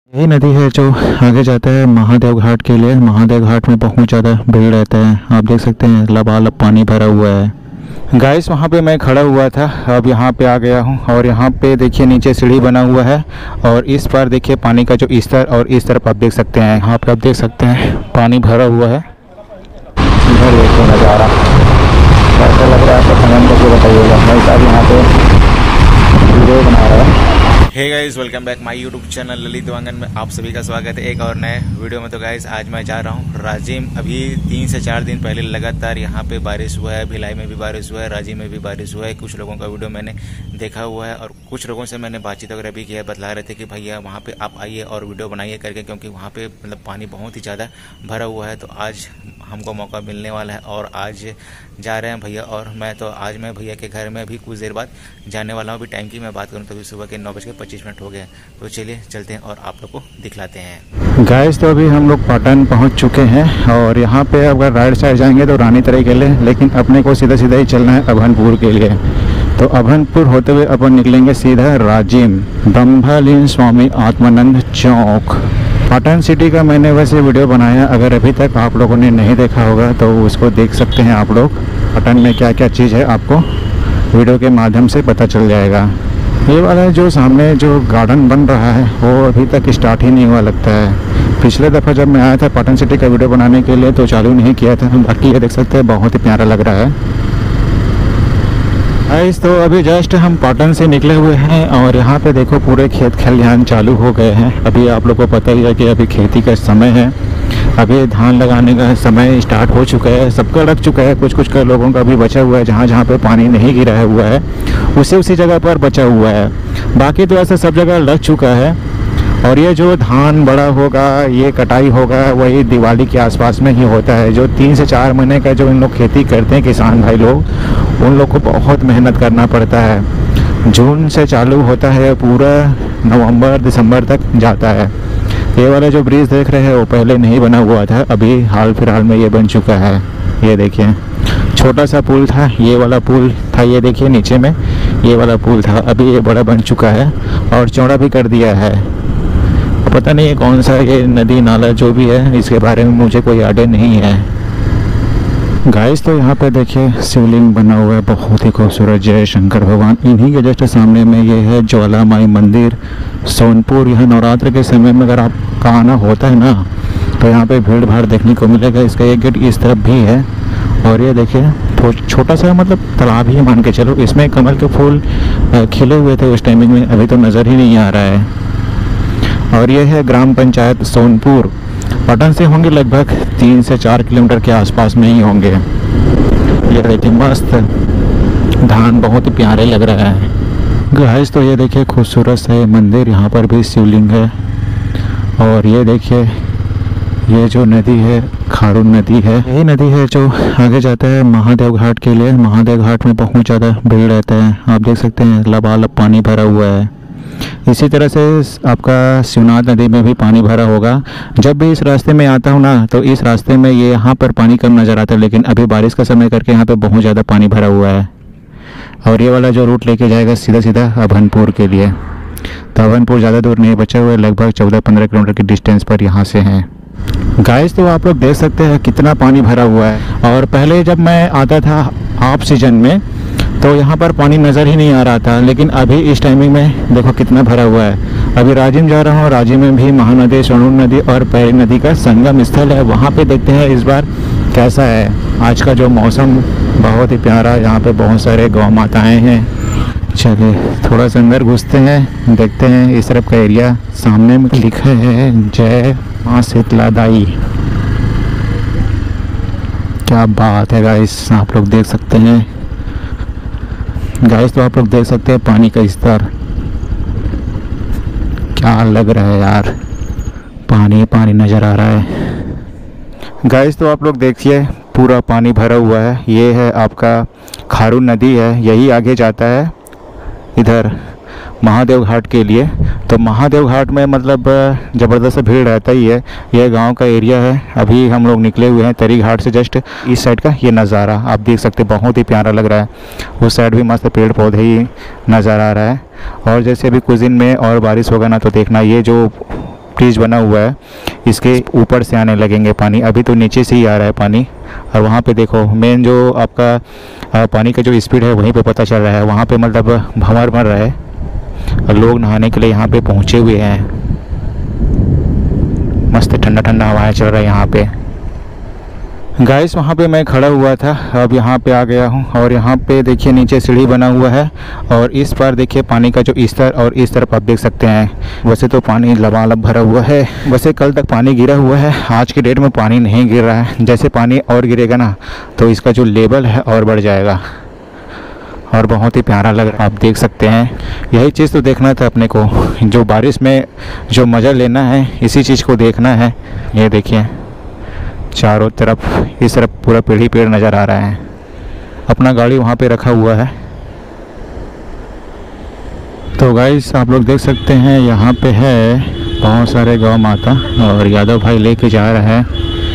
यही नदी है जो आगे जाता है महादेव घाट के लिए। महादेव घाट में बहुत ज़्यादा भीड़ रहता है, आप देख सकते हैं लबालब पानी भरा हुआ है। गाइस वहाँ पे मैं खड़ा हुआ था, अब यहाँ पे आ गया हूँ और यहाँ पे देखिए नीचे सीढ़ी बना हुआ है और इस पर देखिए पानी का जो स्तर और इस तरफ आप देख सकते हैं, यहाँ पे आप देख सकते हैं पानी भरा हुआ है। इधर देखिए नज़ारा कैसा लग रहा है आपको कमेंट करके बताइएगा। भाई साहब यहाँ पे वीडियो बना रहा है। Hey guys, welcome back my YouTube channel Lalit Vangan में आप सभी का स्वागत है एक और नए वीडियो में। तो गाइस आज मैं जा रहा हूँ राजिम। अभी 3 से 4 दिन पहले लगातार यहाँ पे बारिश हुआ है, भिलाई में भी बारिश हुआ है, राजिम में भी बारिश हुआ है। कुछ लोगों का वीडियो मैंने देखा हुआ है और कुछ लोगों से मैंने बातचीत वगैरह भी किया, बतला रहे थे कि भैया वहाँ पे आप आइए और वीडियो बनाइए करके, क्योंकि वहाँ पे मतलब पानी बहुत ही ज़्यादा भरा हुआ है। तो आज हमको मौका मिलने वाला है और आज जा रहे हैं भैया और मैं। तो आज मैं भैया के घर में अभी कुछ देर बाद जाने वाला हूँ। अभी टाइम की मैं बात करूँ तो अभी सुबह के 9:25 हो गए। तो चलिए चलते हैं और आप लोग को दिखलाते हैं। गाइस तो अभी हम लोग पाटन पहुंच चुके हैं और यहाँ पे अगर राइट साइड जाएंगे तो रानी तराई के लिए, लेकिन अपने को सीधा सीधा ही चलना है अभनपुर के लिए। तो अभनपुर होते हुए अपन निकलेंगे सीधा राजिम, ब्रह्मलीन स्वामी आत्मानंद चौक। पाटन सिटी का मैंने वैसे वीडियो बनाया, अगर अभी तक आप लोगों ने नहीं देखा होगा तो उसको देख सकते हैं आप लोग। पाटन में क्या क्या चीज़ है आपको वीडियो के माध्यम से पता चल जाएगा। ये वाला जो सामने जो गार्डन बन रहा है वो अभी तक स्टार्ट ही नहीं हुआ लगता है। पिछले दफ़ा जब मैं आया था पाटन सिटी का वीडियो बनाने के लिए तो चालू नहीं किया था। बाकी ये देख सकते हैं बहुत ही प्यारा लग रहा है। गाइस तो अभी जस्ट हम पाटन से निकले हुए हैं और यहाँ पे देखो पूरे खेत खलिहान चालू हो गए हैं। अभी आप लोगों को पता ही है कि अभी खेती का समय है, अभी धान लगाने का समय स्टार्ट हो चुका है। सबका लग चुका है, कुछ कुछ का लोगों का भी बचा हुआ है। जहाँ जहाँ पे पानी नहीं गिरा हुआ है उसी जगह पर बचा हुआ है, बाकी तो ऐसे सब जगह लग चुका है। और ये जो धान बड़ा होगा, ये कटाई होगा, वही दिवाली के आसपास में ही होता है। जो 3 से 4 महीने का जो इन लोग खेती करते हैं किसान भाई लोग, उन लोग को बहुत मेहनत करना पड़ता है। जून से चालू होता है, पूरा नवंबर दिसंबर तक जाता है। ये वाला जो ब्रिज देख रहे हैं वो पहले नहीं बना हुआ था, अभी हाल फिलहाल में ये बन चुका है। ये देखिए छोटा सा पुल था, ये वाला पुल था, ये देखिए नीचे में ये वाला पुल था, अभी ये बड़ा बन चुका है और चौड़ा भी कर दिया है। पता नहीं कौन सा ये नदी नाला जो भी है, इसके बारे में मुझे कोई आइडिया नहीं है। गाइस तो यहाँ पे देखिए शिवलिंग बना हुआ है, बहुत ही खूबसूरत, जय शंकर भगवान। इन्हीं के जस्ट सामने में ये है ज्वाला माई मंदिर सोनपुर। यहाँ नवरात्र के समय में अगर आपका आना होता है ना तो यहाँ पे भीड़ भाड़ देखने को मिलेगा। इसका एक गेट इस तरफ भी है और ये देखिए छोटा सा मतलब तालाब ही मान के चलो, इसमें कमल के फूल खिले हुए थे उस टाइमिंग में, अभी तो नज़र ही नहीं आ रहा है। और ये है ग्राम पंचायत सोनपुर। पाटन से होंगे लगभग 3 से 4 किलोमीटर के आसपास में ही होंगे। ये देखिए मस्त धान बहुत ही प्यारे लग रहा है। गाइस तो ये देखिए खूबसूरत से मंदिर, यहाँ पर भी शिवलिंग है। और ये देखिए ये जो नदी है खारून नदी है, यही नदी है जो आगे जाता है महादेव घाट के लिए। महादेव घाट में बहुत ज़्यादा भीड़ रहता है, आप देख सकते हैं लबालब पानी भरा हुआ है। इसी तरह से आपका शिवनाथ नदी में भी पानी भरा होगा। जब भी इस रास्ते में आता हूँ ना तो इस रास्ते में ये यहाँ पर पानी कम नज़र आता है, लेकिन अभी बारिश का समय करके यहाँ पे बहुत ज़्यादा पानी भरा हुआ है। और ये वाला जो रूट लेके जाएगा सीधा सीधा अभनपुर के लिए। तो अभनपुर ज़्यादा दूर नहीं बचा हुआ है, लगभग 14-15 किलोमीटर की डिस्टेंस पर यहाँ से है। गाइस तो आप लोग देख सकते हैं कितना पानी भरा हुआ है। और पहले जब मैं आता था ऑफ सीजन में तो यहाँ पर पानी नज़र ही नहीं आ रहा था, लेकिन अभी इस टाइमिंग में देखो कितना भरा हुआ है। अभी राजिम जा रहा हूँ, राजिम में भी महानदी, स्वर्ण नदी और पैरी नदी का संगम स्थल है। वहाँ पे देखते हैं इस बार कैसा है। आज का जो मौसम बहुत ही प्यारा, यहाँ पे बहुत सारे गौ माताएँ हैं। चलिए थोड़ा सा अंदर घुसते हैं, देखते हैं इस तरफ का एरिया। सामने में लिखा है जय माँ शीतला दाई। क्या बात है गाइस, आप लोग देख सकते हैं। गाइस तो आप लोग देख सकते हैं पानी का स्तर क्या लग रहा है यार, पानी पानी नज़र आ रहा है। गाइस तो आप लोग देखिए पूरा पानी भरा हुआ है। ये है आपका खारून नदी है, यही आगे जाता है इधर महादेव घाट के लिए। तो महादेव घाट में मतलब ज़बरदस्त भीड़ रहता ही है। यह गांव का एरिया है। अभी हम लोग निकले हुए हैं तरी घाट से, जस्ट इस साइड का ये नज़ारा आप देख सकते हैं, बहुत ही प्यारा लग रहा है। उस साइड भी मस्त पेड़ पौधे ही नज़र आ रहा है। और जैसे अभी कुछ दिन में और बारिश होगा ना तो देखना, ये जो ब्रिज बना हुआ है, इसके ऊपर से आने लगेंगे पानी। अभी तो नीचे से ही आ रहा है पानी। और वहाँ पे देखो मेन जो आपका पानी का जो स्पीड है वहीं पे पता चल रहा है। वहाँ पे मतलब भंवर भर रहा है और लोग नहाने के लिए यहाँ पे पहुँचे हुए हैं। मस्त ठंडा ठंडा हवाएं चल रहा है यहाँ पे। गाइस वहाँ पे मैं खड़ा हुआ था, अब यहाँ पे आ गया हूँ और यहाँ पे देखिए नीचे सीढ़ी बना हुआ है और इस पर देखिए पानी का जो स्तर और इस तरफ आप देख सकते हैं। वैसे तो पानी लबालब भरा हुआ है, वैसे कल तक पानी गिरा हुआ है, आज की डेट में पानी नहीं गिर रहा है। जैसे पानी और गिरेगा ना तो इसका जो लेवल है और बढ़ जाएगा और बहुत ही प्यारा लग रहा है, आप देख सकते हैं। यही चीज़ तो देखना था अपने को, जो बारिश में जो मज़ा लेना है इसी चीज़ को देखना है। ये देखिए चारों तरफ इस तरफ पूरा पेड़ ही पेड़ नज़र आ रहा है। अपना गाड़ी वहाँ पे रखा हुआ है। तो गाइस आप लोग देख सकते हैं यहाँ पे है बहुत सारे गौ माता और यादव भाई लेके जा रहा है।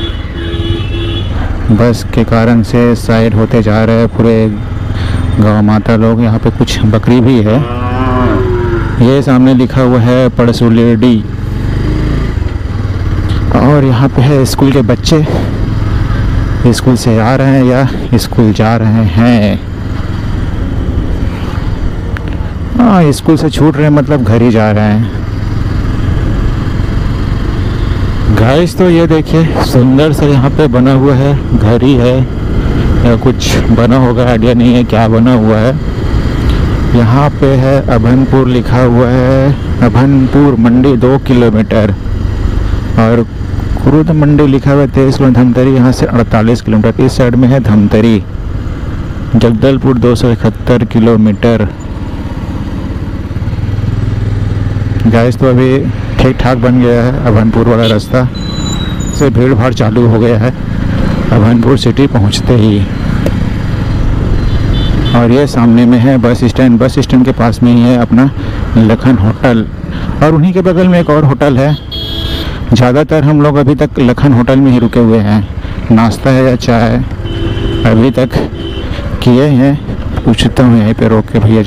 बस के कारण से साइड होते जा रहे हैं पूरे गौ माता लोग। यहाँ पे कुछ बकरी भी है। ये सामने लिखा हुआ है पड़सुलेडी और यहाँ पे है स्कूल के बच्चे, स्कूल से आ रहे हैं या स्कूल जा रहे हैं। हाँ स्कूल से छूट रहे हैं मतलब घर ही जा रहे हैं। गाइस तो ये देखिए सुंदर सा यहाँ पे बना हुआ है, घर ही है या कुछ बना होगा, आइडिया नहीं है क्या बना हुआ है। यहाँ पे है अभनपुर लिखा हुआ है, अभनपुर मंडी 2 किलोमीटर और खुरुद मंडी लिखा हुआ है 23 किलोमीटर। धमतरी यहाँ से 48 किलोमीटर, इस साइड में है धमतरी। जगदलपुर 271 किलोमीटर। गाइस तो अभी ठीक ठाक बन गया है अभनपुर वाला रास्ता, से भीड़ भाड़ चालू हो गया है अभनपुर सिटी पहुँचते ही। और ये सामने में है बस स्टैंड, बस स्टैंड के पास में ही है अपना लखन होटल और उन्हीं के बगल में एक और होटल है। ज़्यादातर हम लोग अभी तक लखन होटल में ही रुके हुए हैं। नाश्ता है या चाय अभी तक किए हैं, पूछता हूँ यहीं पे रोक के भैया जी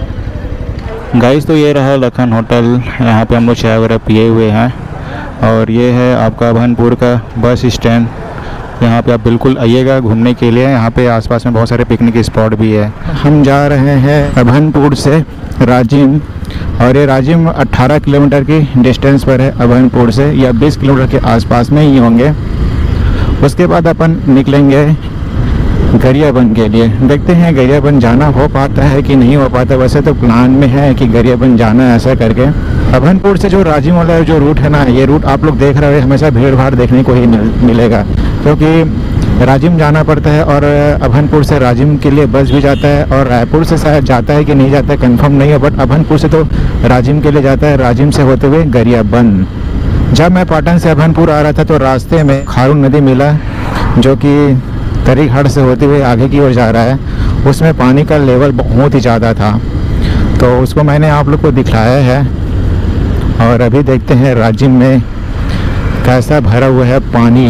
को। गाइस तो ये रहा लखन होटल, यहाँ पे हम लोग चाय वगैरह पिए हुए हैं। और ये है आपका अभनपुर का बस स्टैंड। यहाँ पे आप बिल्कुल आइएगा घूमने के लिए। यहाँ पे आसपास में बहुत सारे पिकनिक स्पॉट भी है। हम जा रहे हैं अभनपुर से राजिम और ये राजिम 18 किलोमीटर की डिस्टेंस पर है अभनपुर से, या 20 किलोमीटर के आसपास में ही होंगे। उसके बाद अपन निकलेंगे गरियाबंद के लिए। देखते हैं गरियाबंद जाना हो पाता है कि नहीं हो पाता। वैसे तो प्लान में है कि गरियाबंद जाना है ऐसा करके। अभनपुर से जो राजिम वाला जो रूट है ना, ये रूट आप लोग देख रहे हैं हमेशा भीड़ भाड़ देखने को ही मिलेगा, क्योंकि राजिम जाना पड़ता है और अभनपुर से राजिम के लिए बस भी जाता है और रायपुर से शायद जाता है कि नहीं जाता है कंफर्म नहीं है, बट अभनपुर से तो राजिम के लिए जाता है, राजिम से होते हुए गरियाबंद। जब मैं पाटन से अभनपुर आ रहा था तो रास्ते में खारून नदी मिला जो कि तरी घाट से होते हुए आगे की ओर जा रहा है। उसमें पानी का लेवल बहुत ही ज़्यादा था, तो उसको मैंने आप लोग को दिखाया है। और अभी देखते हैं राजिम में कैसा भरा हुआ है पानी।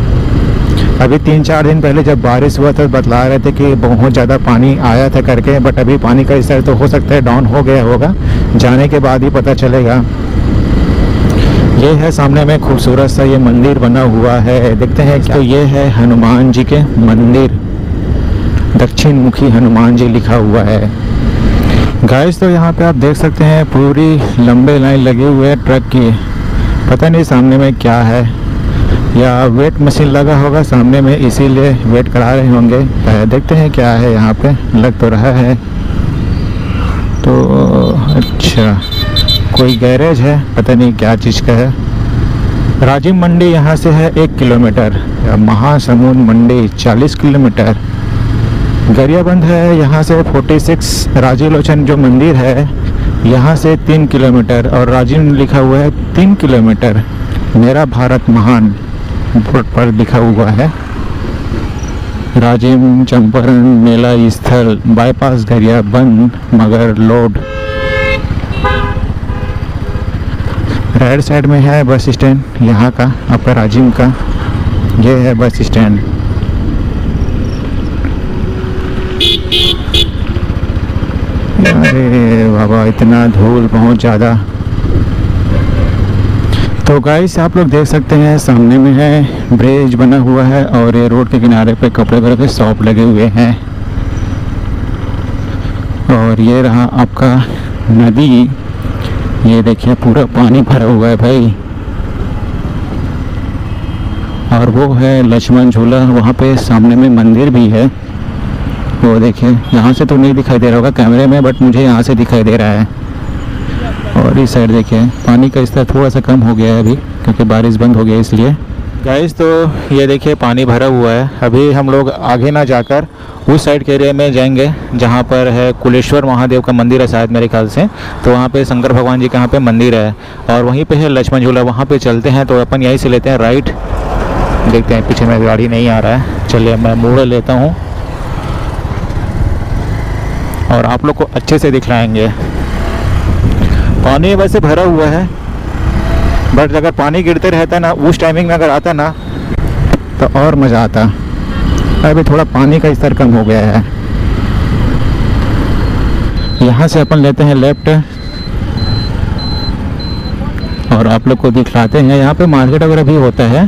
अभी 3-4 दिन पहले जब बारिश हुआ था बतला रहे थे कि बहुत ज़्यादा पानी आया था करके, बट अभी पानी का स्तर तो हो सकता है डाउन हो गया होगा, जाने के बाद ही पता चलेगा। ये है सामने में खूबसूरत सा ये मंदिर बना हुआ है, देखते हैं। तो ये है हनुमान जी के मंदिर, दक्षिण मुखी हनुमान जी लिखा हुआ है। गाइस तो यहाँ पे आप देख सकते हैं पूरी लंबे लाइन लगी हुई है ट्रक की। पता नहीं सामने में क्या है, या वेट मशीन लगा होगा सामने में इसीलिए वेट करा रहे होंगे। देखते हैं क्या है यहाँ पे, लग तो रहा है। तो अच्छा कोई गैरेज है, पता नहीं क्या चीज़ का है। राजिम मंडी यहाँ से है 1 किलोमीटर, महासमुंद मंडी 40 किलोमीटर। गरियाबंद है यहाँ से 46, राजीव लोचन जो मंदिर है यहाँ से 3 किलोमीटर और राजिम लिखा हुआ है 3 किलोमीटर। मेरा भारत महान बोर्ड पर लिखा हुआ है। राजिम चंपारण मेला स्थल बाईपास गरियाबंद मगर लोड। राइट साइड में है बस स्टैंड यहाँ का आपका राजिम का, ये है बस स्टैंड। अरे बाबा इतना धूल बहुत ज़्यादा। तो गाइस आप लोग देख सकते हैं सामने में है ब्रिज बना हुआ है और ये रोड के किनारे पे कपड़े वगैरह के शॉप लगे हुए हैं। और ये रहा आपका नदी, ये देखिए पूरा पानी भरा हुआ है भाई। और वो है लक्ष्मण झूला, वहाँ पे सामने में मंदिर भी है। वो देखिए यहाँ से तो नहीं दिखाई दे रहा होगा कैमरे में, बट मुझे यहाँ से दिखाई दे रहा है। और इस साइड देखिए पानी का स्तर थोड़ा सा कम हो गया है अभी, क्योंकि बारिश बंद हो गया इसलिए। गाइस तो ये देखिए पानी भरा हुआ है। अभी हम लोग आगे ना जाकर उस साइड के एरिया में जाएंगे जहाँ पर है कुलेश्वर महादेव का मंदिर है शायद मेरे ख्याल से। तो वहाँ पे शंकर भगवान जी का यहाँ पे मंदिर है और वहीं पे है लक्ष्मण झूला, वहाँ पे चलते हैं। तो अपन यहीं से लेते हैं राइट। देखते हैं पीछे में गाड़ी नहीं आ रहा है, चलिए मैं मोड़ लेता हूँ और आप लोग को अच्छे से दिखलाएंगे। पानी वैसे भरा हुआ है, बट अगर पानी गिरते रहता ना उस टाइमिंग में अगर आता ना तो और मज़ा आता। अभी थोड़ा पानी का स्तर कम हो गया है। यहाँ से अपन लेते हैं लेफ्ट और आप लोग को दिखलाते हैं। यहाँ पे मार्केट वगैरह भी होता है।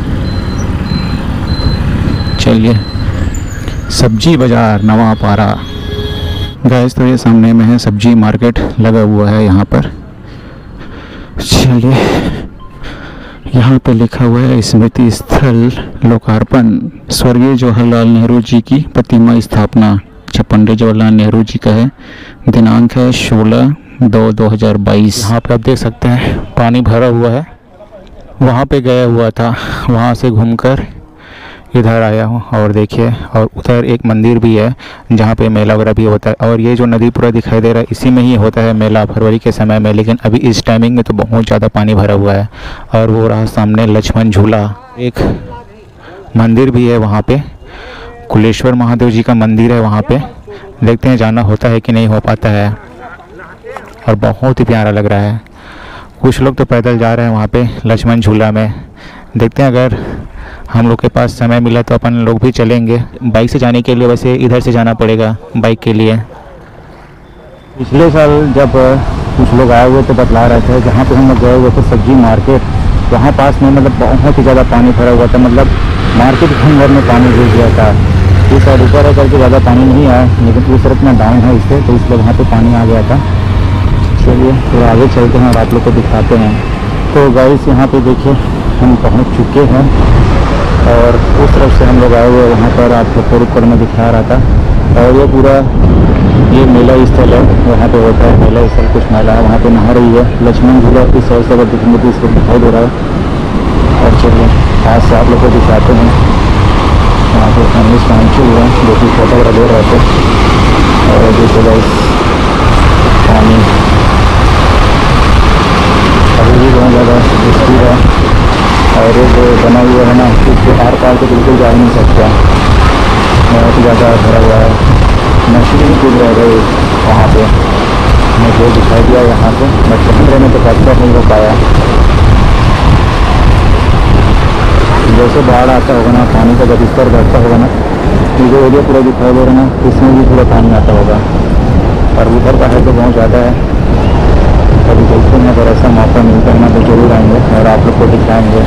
चलिए सब्जी बाज़ार नवापारा। गाइस तो ये सामने में है सब्जी मार्केट लगा हुआ है यहाँ पर। चलिए यहाँ पे लिखा हुआ है स्मृति स्थल लोकार्पण, स्वर्गीय जवाहरलाल नेहरू जी की प्रतिमा स्थापना। पंडित जवाहरलाल नेहरू जी का है। दिनांक है 16/2/2022। यहाँ पे आप देख सकते हैं पानी भरा हुआ है। वहाँ पे गया हुआ था, वहाँ से घूमकर इधर आया हूँ। और देखिए और उधर एक मंदिर भी है जहाँ पे मेला वगैरह भी होता है। और ये जो नदी पूरा दिखाई दे रहा है इसी में ही होता है मेला फरवरी के समय में, लेकिन अभी इस टाइमिंग में तो बहुत ज़्यादा पानी भरा हुआ है। और वो रहा सामने लक्ष्मण झूला, एक मंदिर भी है वहाँ पे, कुलेश्वर महादेव जी का मंदिर है वहाँ पे। देखते हैं जाना होता है कि नहीं हो पाता है। और बहुत ही प्यारा लग रहा है। कुछ लोग तो पैदल जा रहे हैं वहाँ पे लक्ष्मण झूला में। देखते हैं अगर हम लोग के पास समय मिला तो अपन लोग भी चलेंगे। बाइक से जाने के लिए वैसे इधर से जाना पड़ेगा बाइक के लिए। पिछले साल जब कुछ लोग आए हुए तो बतला रहे थे जहाँ पे हम लोग गए हुए थे सब्जी मार्केट, वहाँ पास में मतलब बहुत ही ज़्यादा पानी भरा हुआ था। मतलब मार्केट के भर में पानी घुस गया था। इस साइड ऊपर है करके ज़्यादा पानी नहीं आया, लेकिन इस तरफ में डाउन है इससे, तो इसलिए वहाँ पर पानी आ गया था। चलिए थोड़ा आगे चलते हैं और आप लोग को दिखाते हैं। तो गाइस यहाँ पे देखिए हम पहुँच चुके हैं और उस तरफ से हम लोग आए हुए वहाँ पर आपको ऊपर में दिखा रहा था। और ये पूरा ये मेला स्थल है, वहाँ पे होता है मेला स्थल, कुछ मेला है वहाँ पे नहा रही है लक्ष्मण झूला। इस साइड से अगर दिखेंगे तो इसको दिखाई दे रहा है। और चलिए आज से आप लोग को दिखाते हैं। वहाँ पे फैमिली पहुँचे हुए हैं जो कि फोटो वगैरह ले रहे थे। और देखिए पानी अभी भी बहुत ज़्यादा स्थिर है। और ये जो बना हुआ है ना उसके आर पार तो बिल्कुल जा ही नहीं सकता, बहुत ही ज़्यादा भरा हुआ है। मशीन भी कूद रह गई वहाँ पे, मुझे दिखाई दिया यहाँ से, बट कैमरे में तो कैप्चर नहीं हो पाया। जैसे बाढ़ आता होगा ना, पानी का जब स्तर बढ़ता होगा ना, ये जो एरिया पूरा दिखाई दे रहा है ना, इसमें भी पूरा पानी आता होगा। और उधर का है तो बहुत ज़्यादा है। कभी देखते हैं अगर ऐसा मौका मिलता है ना तो जरूर आएंगे और आप लोग को दिखाएंगे।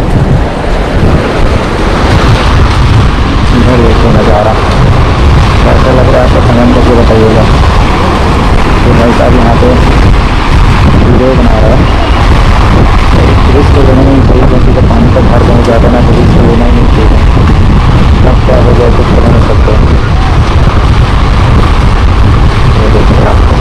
इधर देखो नज़ारा कैसा लग रहा है तो कमेंट करके बताइएगा। तो भाई साहब यहाँ पे वीडियो बना रहा है। रिस्क तो लेना नहीं चाहिए, क्योंकि जब पानी का भार बहुत ज़्यादा ना तो रिस्क लेना ही नहीं चाहिए। तब क्या हो जाए कुछ कर नहीं सकते। ये देखिए आपको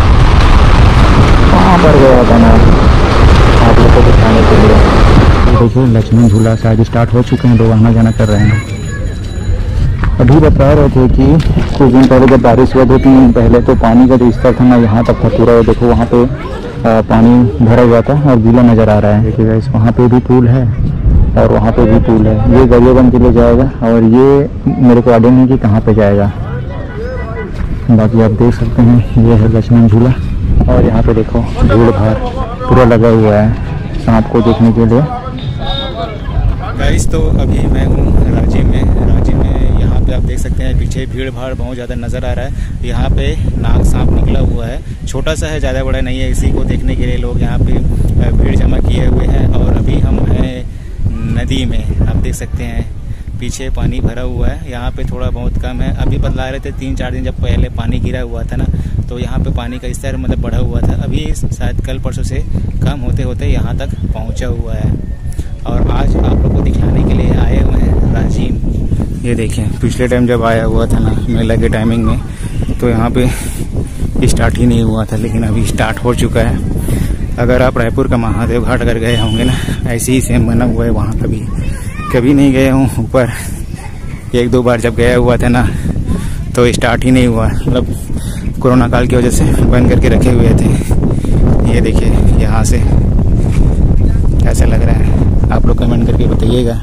कहाँ पर गया था ना आप लोग को दिखाने के लिए। देखिए लक्ष्मण झूला शायद स्टार्ट हो चुके हैं, लोग आना जाना कर रहे हैं। अभी बता रहे थे कि कुछ दिन पहले जब बारिश हुआ 2-3 दिन पहले तो पानी का जो स्तर था ना यहाँ तक था पूरा। देखो वहाँ पे पानी भरा हुआ था और गीला नज़र आ रहा है। देखिए गाइस वहाँ पे भी पुल है और वहाँ पे भी पुल है। ये गरियाबंद के लिए जाएगा और ये मेरे को आइडिया नहीं कि कहाँ पे जाएगा। बाकी आप देख सकते हैं ये है लक्ष्मण झूला। और यहाँ पे देखो भीड़ भाड़ पूरा लगा हुआ है सांप को देखने के लिए। गाइस तो अभी मैं हूँ रांची में। रांची में यहाँ पे आप आप देख सकते हैं पीछे भीड़ भाड़ बहुत ज़्यादा नज़र आ रहा है। यहाँ पे नाग सांप निकला हुआ है, छोटा सा है, ज़्यादा बड़ा नहीं है। इसी को देखने के लिए लोग यहाँ पे भीड़ जमा किए हुए हैं। और अभी हम हैं नदी में, आप देख सकते हैं पीछे पानी भरा हुआ है। यहाँ पे थोड़ा बहुत कम है, अभी बदला रहे थे 3-4 दिन जब पहले पानी गिरा हुआ था ना, तो यहाँ पे पानी का स्तर मतलब बढ़ा हुआ था। अभी शायद कल परसों से कम होते होते यहाँ तक पहुँचा हुआ है। और आज आप लोग को दिखाने के लिए आए हुए हैं राजिम। ये देखें, पिछले टाइम जब आया हुआ था ना मेला के टाइमिंग में, तो यहाँ पे स्टार्ट ही नहीं हुआ था, लेकिन अभी स्टार्ट हो चुका है। अगर आप रायपुर का महादेव घाट अगर गए होंगे ना, ऐसे ही सेम बना हुआ है वहाँ। कभी नहीं गए हूँ ऊपर, 1-2 बार जब गया हुआ था ना तो स्टार्ट ही नहीं हुआ, मतलब कोरोना काल की वजह से बंद करके रखे हुए थे। ये देखिए यहाँ से कैसा लग रहा है, आप लोग कमेंट करके बताइएगा।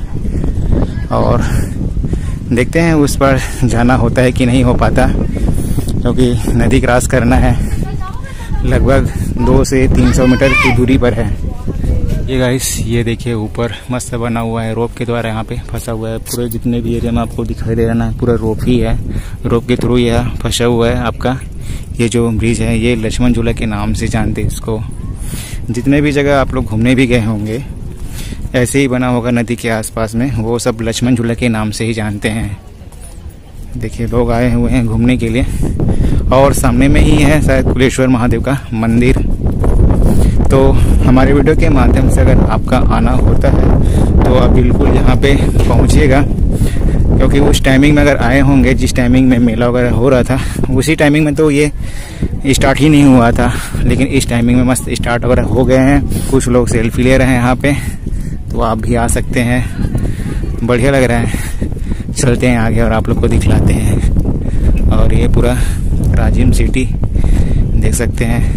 और देखते हैं उस पर जाना होता है कि नहीं हो पाता, क्योंकि नदी क्रॉस करना है, लगभग 200 से 300 मीटर की दूरी पर है। ये गाइस, ये देखिए ऊपर मस्त बना हुआ है, रोप के द्वारा यहाँ पे फंसा हुआ है। पूरे जितने भी एरिया में आपको दिखाई दे रहा ना, पूरा रोप ही है, रोप के थ्रू यह फंसा हुआ है। आपका ये जो ब्रिज है ये लक्ष्मण झूला के नाम से जानते हैं इसको। जितने भी जगह आप लोग घूमने भी गए होंगे ऐसे ही बना होगा नदी के आसपास में, वो सब लक्ष्मण झूला के नाम से ही जानते हैं। देखिए लोग आए हुए हैं घूमने के लिए, और सामने में ही है शायद कुलेश्वर महादेव का मंदिर। तो हमारे वीडियो के माध्यम से अगर आपका आना होता है तो आप बिल्कुल यहाँ पे पहुँचिएगा, क्योंकि उस टाइमिंग में अगर आए होंगे जिस टाइमिंग में मेला वगैरह हो रहा था, उसी टाइमिंग में तो ये स्टार्ट ही नहीं हुआ था। लेकिन इस टाइमिंग में मस्त स्टार्ट वगैरह हो गए हैं। कुछ लोग सेल्फी ले रहे हैं यहाँ पे, तो आप भी आ सकते हैं, बढ़िया लग रहा है। चलते हैं आगे और आप लोग को दिखलाते हैं। और ये पूरा राजिम सिटी देख सकते हैं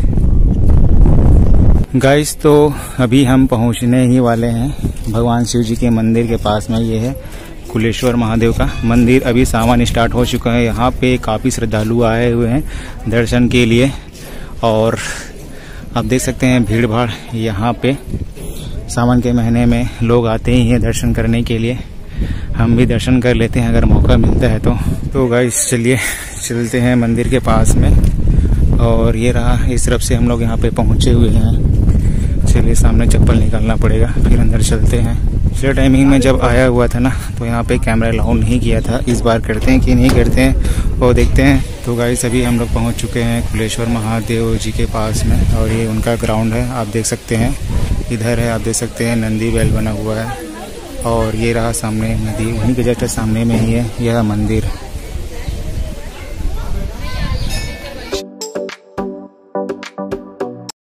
गाइस। तो अभी हम पहुंचने ही वाले हैं भगवान शिव जी के मंदिर के पास में। ये है कुलेश्वर महादेव का मंदिर। अभी सावन स्टार्ट हो चुका है, यहाँ पे काफ़ी श्रद्धालु आए हुए हैं दर्शन के लिए। और आप देख सकते हैं भीड़ भाड़ यहाँ पे, सावन के महीने में लोग आते ही हैं दर्शन करने के लिए। हम भी दर्शन कर लेते हैं अगर मौका मिलता है तो गाइस चलिए चलते हैं मंदिर के पास में। और ये रहा, इस तरफ से हम लोग यहाँ पे पहुँचे हुए हैं। चलिए सामने चप्पल निकालना पड़ेगा, फिर अंदर चलते हैं। पिछले टाइमिंग में जब आया हुआ था ना तो यहाँ पे कैमरा अलाउ नहीं किया था, इस बार करते हैं कि नहीं करते हैं वो देखते हैं। तो गाइस अभी हम लोग पहुँच चुके हैं कुलेश्वर महादेव जी के पास में, और ये उनका ग्राउंड है, आप देख सकते हैं। इधर है, आप देख सकते हैं नंदी बैल बना हुआ है। और ये रहा सामने नदी, वहीं के जस्ट सामने में ही है यह मंदिर।